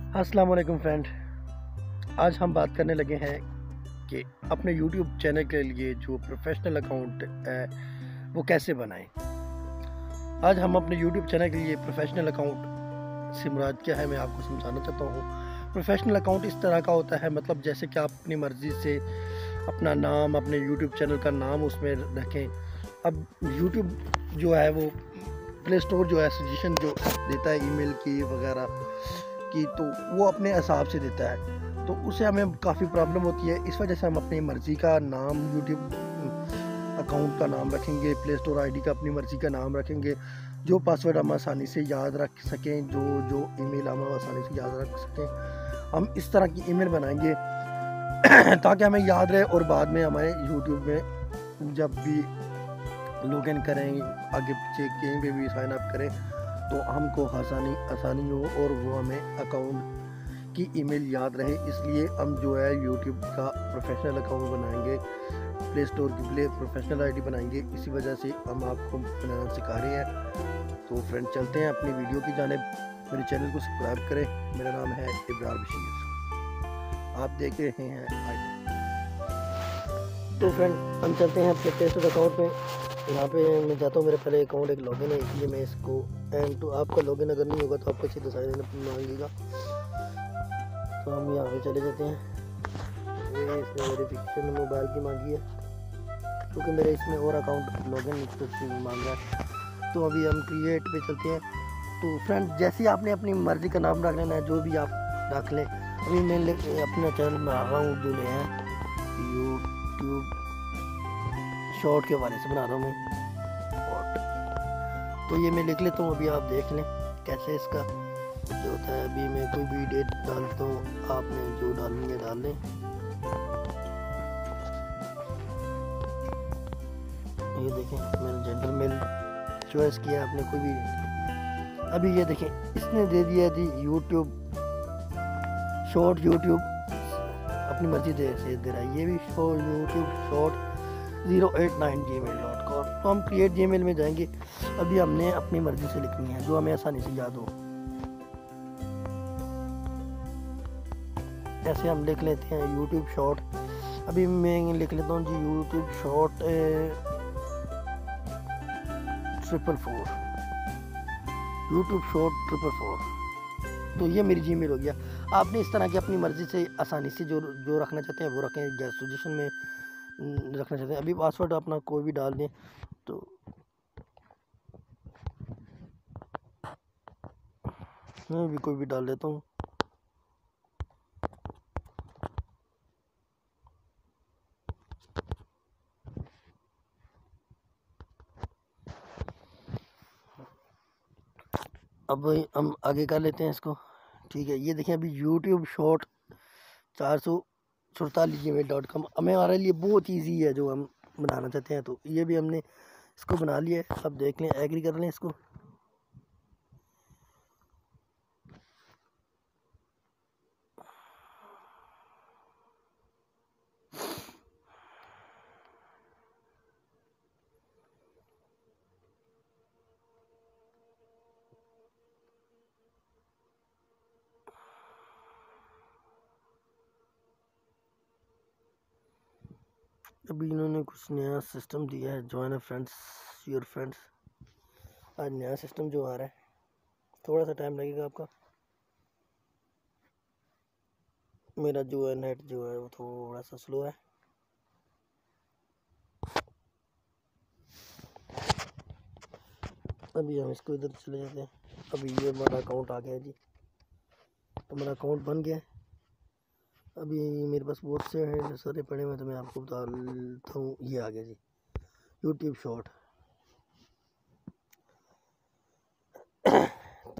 अस्सलाम वालेकुम फ्रेंड। आज हम बात करने लगे हैं कि अपने YouTube चैनल के लिए जो प्रोफेशनल अकाउंट है वो कैसे बनाएं। आज हम अपने YouTube चैनल के लिए प्रोफेशनल अकाउंट से मुराद क्या है मैं आपको समझाना चाहता हूँ। प्रोफेशनल अकाउंट इस तरह का होता है, मतलब जैसे कि आप अपनी मर्ज़ी से अपना नाम, अपने YouTube चैनल का नाम उसमें रखें। अब YouTube जो है वो प्ले स्टोर जो है सजेशन जो देता है ईमेल की वगैरह की, तो वो अपने हिसाब से देता है, तो उससे हमें काफ़ी प्रॉब्लम होती है। इस वजह से हम अपनी मर्ज़ी का नाम यूट्यूब अकाउंट का नाम रखेंगे, प्ले स्टोर आईडी का अपनी मर्ज़ी का नाम रखेंगे, जो पासवर्ड हम आसानी से याद रख सकें, जो ईमेल हम आसानी से याद रख सकें। हम इस तरह की ईमेल बनाएंगे ताकि हमें याद रहे और बाद में हमारे यूट्यूब में जब भी लॉगिन करें, आगे पीछे कहीं पे भी साइन अप करें तो हमको आसानी हो और वो हमें अकाउंट की ईमेल याद रहे। इसलिए हम जो है यूट्यूब का प्रोफेशनल अकाउंट बनाएंगे, प्ले स्टोर के लिए प्रोफेशनल आईडी बनाएंगे। इसी वजह से हम आपको बनाना सिखा रहे हैं। तो फ्रेंड चलते हैं अपनी वीडियो की जानिब। मेरे चैनल को सब्सक्राइब करें। मेरा नाम है इब्रार बशीर, आप देख रहे हैं आईडी। तो फ्रेंड हम चलते हैं अपने प्ले स्टोर अकाउंट में। यहाँ पे मैं जाता हूँ, मेरे पहले अकाउंट एक लॉगिन है, इसलिए मैं इसको एंड टू आपका लॉगिन अगर नहीं होगा तो आपको सीधा साइन इन मांगेगा। तो हम यहाँ पे चले जाते हैं। ये इसने वेरिफिकेशन मोबाइल की मांगी है क्योंकि मेरे इसमें और अकाउंट लॉगिन मांग रहा है। तो अभी हम क्रिएट पे चलते हैं। तो फ्रेंड जैसे ही आपने अपनी मर्ज़ी का नाम रख लेना है, जो भी आप रख लें। अभी मैं अपना चैनल बना रहा हूँ जो है यूट्यूब शॉर्ट के बारे से बना रहा हूँ मैं शॉर्ट। तो ये मैं लिख लेता हूँ, अभी आप देख लें कैसे इसका जो होता है। अभी मैं कोई भी डेट डालता हूँ, आपने जो डालनी है डाल लें। ये देखें मैंने जेंडर मेल चॉइस किया, आपने कोई भी। अभी ये देखें इसने दे दिया थी यूट्यूब शॉर्ट, यूट्यूब अपनी मर्जी दे रहा है। ये भी यूट्यूब शॉर्ट 089gmail.com। तो हम क्रिएट जीमेल में जाएंगे। अभी हमने अपनी मर्जी से लिखनी है जो हमें आसानी से याद हो। ऐसे हम लिख लेते हैं यूट्यूब शॉर्ट। अभी मैं लिख लेता हूँ जी यूट्यूब शॉर्ट 444, यूट्यूब शॉर्ट 444। तो ये मेरी जीमेल हो गया। आपने इस तरह की अपनी मर्जी से आसानी से जो रखना चाहते हैं वो रखें, सजेशन में रखना चाहते हैं। अभी पासवर्ड अपना कोई भी डाल दें। तो मैं भी कोई भी डाल देता हूँ। अब हम आगे कर लेते हैं इसको। ठीक है, ये देखें अभी यूट्यूब शॉर्ट 444gmail.com हमारे लिए बहुत ईजी है जो हम बनाना चाहते हैं। तो ये भी हमने इसको बना लिया है। अब देख लें, एग्री कर लें इसको। अभी इन्होंने कुछ नया सिस्टम दिया है, जॉइन फ्रेंड्स योर फ्रेंड्स। आज नया सिस्टम जो आ रहा है, थोड़ा सा टाइम लगेगा आपका। मेरा जो है नेट जो है वो थोड़ा सा स्लो है। अभी हम इसको इधर चले जाते हैं। अभी ये हमारा अकाउंट आ गया जी, तो मेरा अकाउंट बन गया। अभी मेरे पास बहुत से हैं सारे पड़े हुए, तो मैं आपको बता देता हूँ। ये आ गया जी यूट्यूब शॉर्ट।